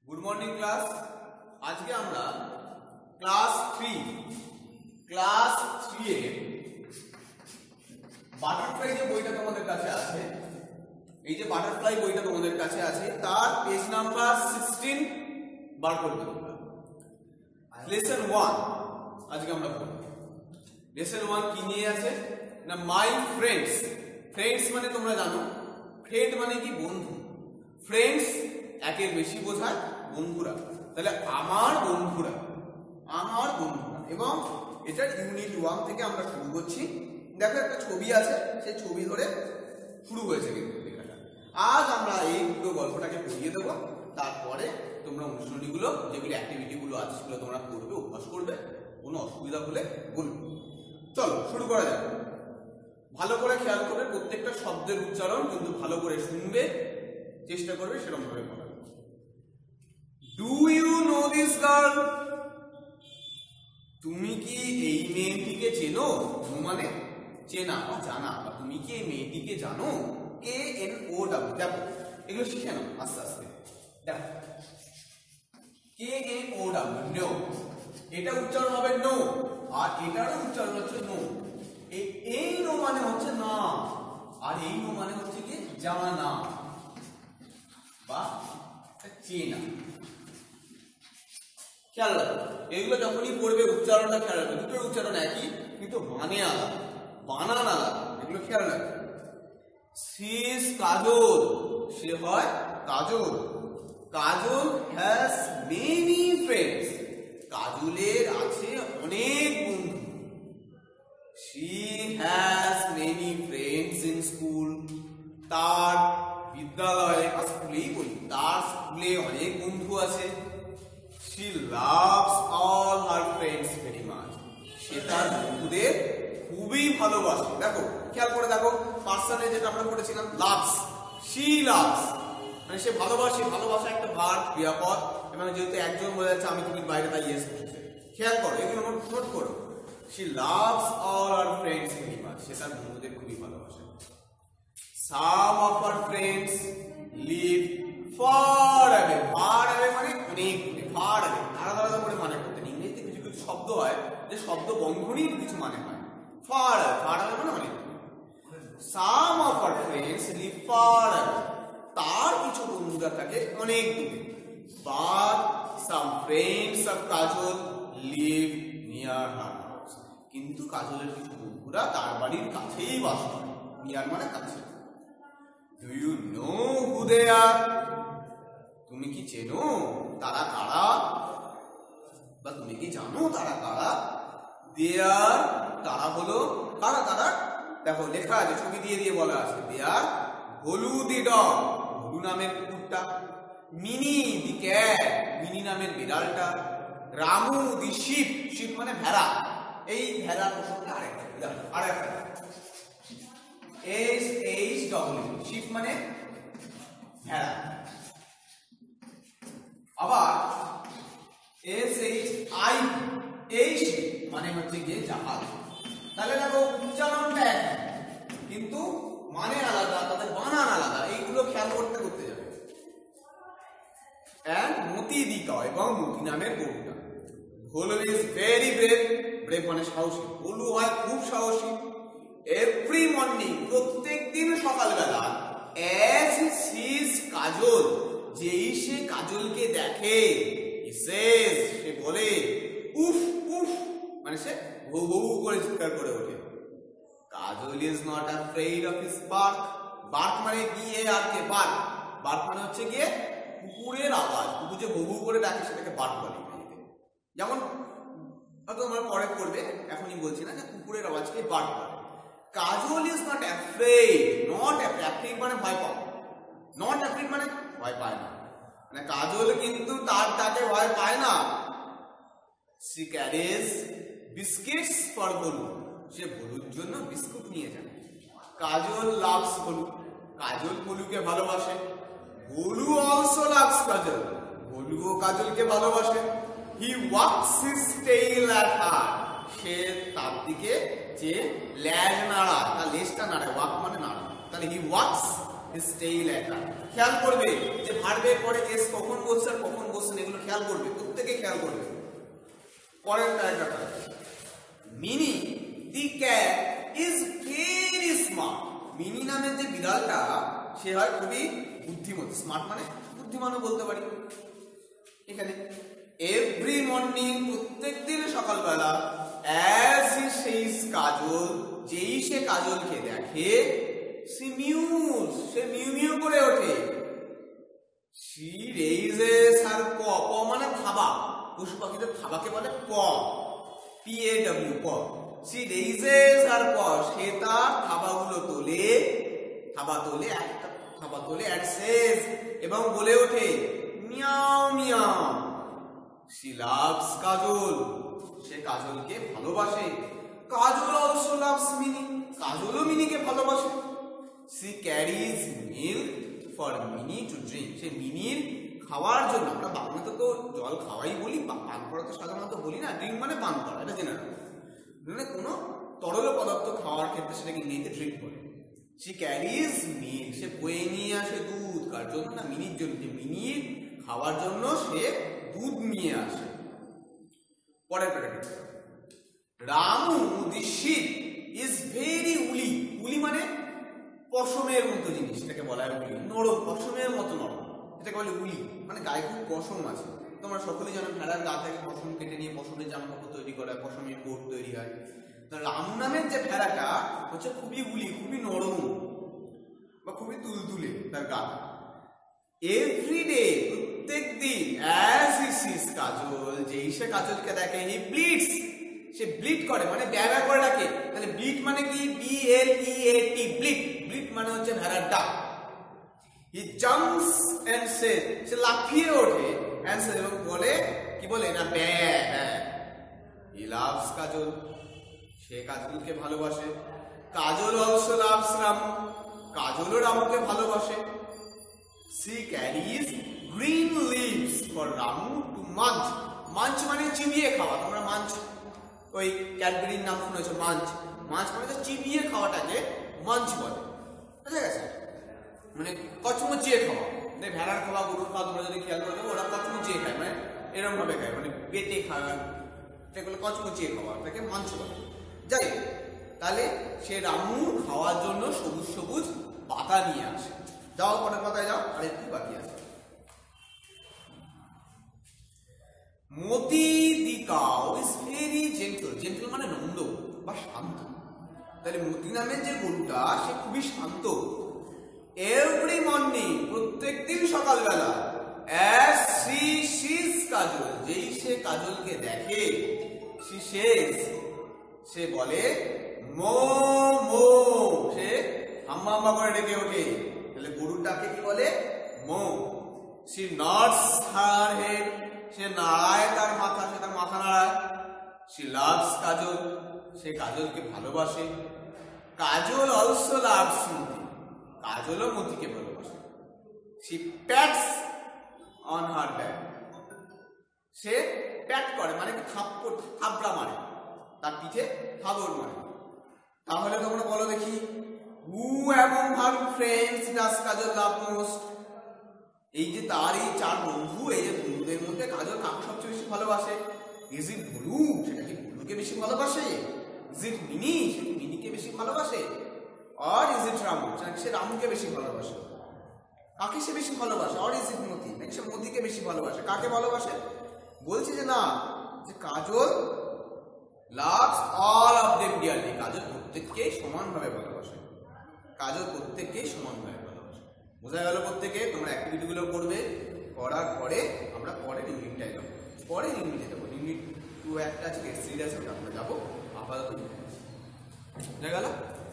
Good morning class. आज के আমরা ক্লাস 3 এ বাটারফ্লাই যে বইটা তোমাদের কাছে আছে, এই যে বাটারফ্লাই বইটা তোমাদের কাছে আছে তার পেজ নাম্বার 16 বার করবে তোমরা। লেসন 1 আজকে আমরা পড়ব। লেসন 1 কি নিয়ে আছে না মাই ফ্রেন্ডস। ফ্রেন্ডস মানে তোমরা জানো ফ্রেন্ড মানে কি বন্ধু। ফ্রেন্ডস একের বেশি বোঝায় বন্ধুরা, তাহলে আমার বন্ধুরা এবং এটার ইউনিট 1 থেকে আমরা শুরু করছি। দেখো একটা ছবি আছে, সেই ছবি ধরে শুরু হয়েছে কিন্তু লেখাটা। আজ আমরা এই পুরো গল্পটাকে পড়িয়ে দেবো, তারপরে তোমরা অনুশীলনীগুলো যেগুলো অ্যাক্টিভিটিগুলো আছে সেগুলো তোমরা করবে, অভ্যাস করবে। কোনো অসুবিধা হলে বলবে। চলো শুরু করা যাক। ভালো করে খেয়াল করবে, প্রত্যেকটা শব্দের উচ্চারণ কিন্তু ভালো করে শুনবে, চেষ্টা করবে সেরকম ভাবে বলার। Do you know this girl? তুমি কি এই মেয়েটিকে চেনো? মানে চেনা বা জানা, বা তুমি কি এই মেয়েটিকে জানো? KNOW। দেখো এগুলো শিখে নাও আস্তে আস্তে। দেখো KNOW নো, এটা উচ্চারণ হবে নো, আর এটারও উচ্চারণ হচ্ছে নো। এই নো মানে হচ্ছে না, আর এই নো মানে হচ্ছে কি জানা বা চেনা। খেয়াল রাখো এগুলো যখনই পড়বে উচ্চারণটা খেয়াল রাখবে, দুটোর উচ্চারণ একই কিন্তু মানে আলাদা, বানান আলাদা, এগুলো খেয়াল রাখবে। সিস কাজল, সে হয় Kajol. Kajol has many friends, কাজলের আছে অনেক বন্ধু। She has many friends in school, তার বিদ্যালয়ে বা স্কুলেই বলি, তার স্কুলে অনেক বন্ধু আছে। She loves all her friends very much, সে তার বন্ধুদের খুবই ভালোবাসে। দেখো খেয়াল করে দেখো, পার্সনে যেটা আমরা পড়েছিলাম লাভস, she loves মানে সে ভালোবাসে। ভালোবাসা একটা ভার্ব, ক্রিয়াপদ, এবং যেহেতু একজন বোঝা যাচ্ছে আমি তুমি বাইরে তাই ইয়েস বসেছে। খেয়াল করো এগুলো নোট করো। She loves all her friends very much, সে তার বন্ধুদের খুবই ভালোবাসে। Some of her friends live far away, far away মানে অনেক দূরে, far away আলাদা আলাদা করে মানে করতে। ইংরেজিতে কিছু কিছু শব্দ হয় যে শব্দ বন্ধনীর কিছু মানে হয়। far away, far away মানে অনেক দূরে। Some of her friends live far away, তার কিছু বন্ধুরা থাকে অনেক দূরে। But some friends of Kajol live near her house, কিন্তু কাজলের কিছু বন্ধুরা তার বাড়ির কাছেই বাস করে। নিয়ার মানে কাছে। Do you know who they are? তুমি কি চেনো তারা কারা, বা তুমি কি জানো তারা কারা? They are, তারা হলো কারা? তারা দেখো লেখা আছে, ছবি দিয়ে দিয়ে বলা আছে। They are Bholu the dog, Bholu নামের কুকুরটা। মিনি দি ক্যাট, মিনি নামের বিড়ালটা। রামু দি শিপ, শিপ মানে ভেড়া। এই ভেড়ার প্রসঙ্গে আরেকটা SHW, শিপ মানে ভেড়া। আবার SHIP মানে হচ্ছে গিয়ে জাহাজ। তাহলে দেখো উচ্চারণটা এক কিন্তু মানে আলাদা, তাদের বানান আলাদা। এইগুলো খেয়াল করতে যাবে। এন্ড মতি দিকা, এবং মতি নামের গরুটা। Bholu is very brave, brave মানে সাহসী। ভোলু হয় খুব সাহসী। এভরি মর্নিং, প্রত্যেক দিন সকালবেলা, অ্যাজ হি সিজ কাজল, যেই সে কাজলকে দেখে, সে বলে উফ উফ মানে সে ভৌ ভৌ করে চিৎকার করে ওঠে। Kajol is not afraid of his bark, bark মানে গিয়ে আর কে বার্ক, বার্ক মানে হচ্ছে গিয়ে কুকুরের আওয়াজ। কুকুর যে ভৌ ভৌ করে ডাকে সেটাকে বার্ক বলে। যেমন হয়তো তোমরা পরে করবে, এখনই বলছি না, যে কুকুরের আওয়াজকে বার্ক বলে। Kajol is not afraid, not afraid মানে ভয় পাও, নট অ্যাফ্রেইড মানে ভয় পায় না, মানে কাজল কিন্তু তার ডাকে ভয় পায় না। She carries biscuits for Bholu, সে ভলুর জন্য বিস্কুট নিয়ে যায়। কাজল লাভস ভলু, কাজল ভলুকে ভালোবাসে। ভলু অলসো লাভস কাজল, ভলুও কাজলকে ভালোবাসে। He wags his tail at her, সে তার দিকে যে ল্যাজ নাড়ায়, তার লেজটা নাড়ায়। ওয়াক মানে নাড়া, তাহলে হি ওয়াক্স stay later খেয়াল করবে যে ভার্বের পরে s কখন বসছে আর কখন বসছে না এগুলো খেয়াল করবে প্রত্যেকে খেয়াল করবে পরের প্যারাগ্রাফটা Mini the cat is very smart Mini নামের যে বিড়ালটা সে হয় খুবই বুদ্ধিমতী স্মার্ট মানে বুদ্ধিমানও বলতে পারি এখানে এভরি মর্নিং প্রত্যেকদিন সকালবেলা অ্যাজ হি সেইস কাজল যেই সে কাজলকে দেখে সে মিউ মিউ করে ওঠে she raises her paw paw মানে থাবা পশু পাখিদের থাবাকে বলে paw p a w paw she raises her paw সে তার থাবাগুলো তোলে একটা থাবা তোলে and says এবং বলে ওঠে meow meow she loves Kajal সে কাজলকে ভালোবাসে কাজল also loves মিনি কাজলও মিনিকে ভালোবাসে she carries milk for Mini to drink সে মিনির খাওয়ার জন্য আমরা বাংলাতে তো জল খাওয়াই বলি পান করা তো সাধারণত বলি না ড্রিঙ্ক মানে পান করা এটা জেনে রাখো মানে কোনো তরল পদার্থ খাওয়ার ক্ষেত্রে সেটাকে ইংরেজিতে ড্রিঙ্ক বলে she carries milk সে বয়ে নিয়ে আসে দুধ কার জন্য না মিনির জন্য যে মিনির খাওয়ার জন্য সে দুধ নিয়ে আসে পরের paragraph Ramu the sheep is very woolly woolly মানে পশমের মতো জিনিস এটাকে বলা হয় উলি নরম পশমের মতো নরম এটাকে বলে উলি মানে গায়ে খুব পশম আছে তোমরা সকলেই জানো ভেড়ার গা থেকে পশম কেটে নিয়ে পশমের জামা কাপড় তৈরি করা হয় পশমের কোট তৈরি হয় তো রাম নামের যে ভেড়াটা হচ্ছে খুবই উলি খুবই নরম বা খুবই তুলতুলে তার গা এভরিডে প্রত্যেক দিন অ্যাজ হি সিস কাজল যেই সে কাজলকে দেখে হি ব্লিডস সে ব্লিড করে মানে ব্যবহার করে ডাকে তাহলে ব্লিড মানে কি B L E A T bleat bleat মানে হচ্ছে ভেড়ার ডাক হি জাম্পস এন্ড সে সে লাফিয়ে ওঠে এন্ড সে এবং বলে কি বলে না ব্যা হি লাভস কাজল সে কাজলকে ভালোবাসে কাজল অলসো লাভস রামু কাজলও রামুকে ভালোবাসে she carries green leaves for Ramu to munch munch মানে চিবিয়ে খাওয়া তোমরা মাঞ্চ ওই ক্যাডবেরির নাম শুনেছো মাঞ্চ মাঞ্চ মানে তো চিবিয়ে খাওয়াটাকে মাঞ্চ বলে বুঝা গেছে মানে কচমচিয়ে খাওয়া মানে ভেড়ার খাওয়া গরুর খাওয়া তোমরা যদি খেয়াল করো ওরা কচমচিয়ে খায় মানে এরকম ভাবে খায় মানে পেটে খাওয়া এগুলো কচমচিয়ে খাওয়া তাকে মাঞ্চ বলে যাই তাহলে সে রামু খাওয়ার জন্য সবুজ সবুজ পাতা নিয়ে আসে যাও পরের পাতায় যাও আর একটু বাকি আছে Moti the cow is very gentle gentle মানে নন্দ বা শান্ত তাহলে মতি নামের যে গরুটা সে খুবই শান্ত এভরি মর্নিং প্রত্যেকদিন সকালবেলা অ্যাজ সি সিজ কাজল যেই সে কাজলকে দেখে সি সেজ সে বলে মো মো সে হাম্মা হাম্মা করে ডেকে ওঠে তাহলে গরুটাকে কি বলে মো সি নটস হার হেড সে নাড়ায় তার মাথা সে তার মাথা নাড়ায় সি লাভস কাজল সে কাজলকে ভালোবাসে কাজল অলসো লাভস মতি কাজলও মতিকে ভালোবাসে she pats on her back সে প্যাট করে মানে থাপড়া মারে তার পিঠে থাবড় মারে তাহলে তোমরা বলো দেখি হু এবং হার ফ্রেন্ডস ডাস কাজল লাভ মোস্ট এই যে তার এই চার বন্ধু এই যে বন্ধুদের মধ্যে কাজল কাকে সবচেয়ে বেশি ভালোবাসে ইজ ইট ভুলু সেটা কি ভুলুকে বেশি ভালোবাসে ইজ ইট মিনি সে কি মিনিকে বেশি ভালোবাসে আর ইজ ইট রামু সে রামুকে বেশি ভালোবাসে কাকে সে বেশি ভালোবাসে আর ইজ ইট মতি নাকি সে মতিকে বেশি ভালোবাসে কাকে ভালোবাসে বলছে যে না যে Kajal loves all of them dearly Kajal প্রত্যেককেই সমানভাবে ভালোবাসে কাজল প্রত্যেককেই সমানভাবে ভালোবাসে বোঝা গেল প্রত্যেকে তোমরা অ্যাক্টিভিটি গুলো করবে করার পরে আমরা পরের ইউনিটটায় যাবো পরের ইউনিটে যাবো ইউনিট 2 একটা আছে গেট সিরিজ আছে ওটা আমরা যাবো আপাতত বুঝা গেল